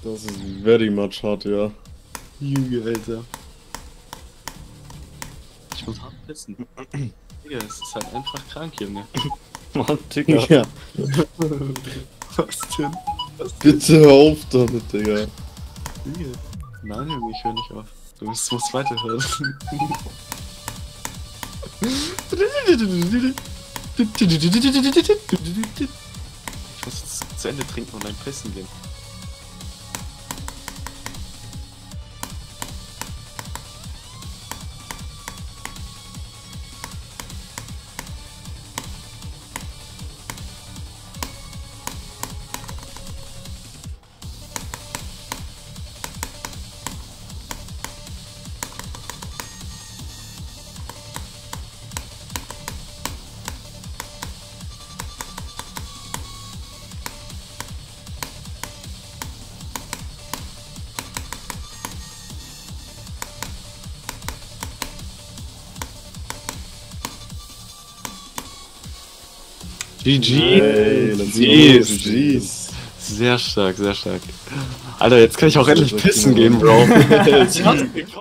Das ist very much hard, ja. Junge, Alter. Ich muss hart pissen. Digga, es ist halt einfach krank, Junge. Mann, Digga. Ja. Was denn? Was denn? Bitte hör auf damit, Digga. Junge. Nein, Junge, ich höre nicht auf. Du musst weiterhören. Ich muss jetzt zu Ende trinken und ein Pissen gehen. GG! Hey, let's go, GG's. Sehr stark, sehr stark. Alter, jetzt kann ich auch endlich pissen gehen, Bro.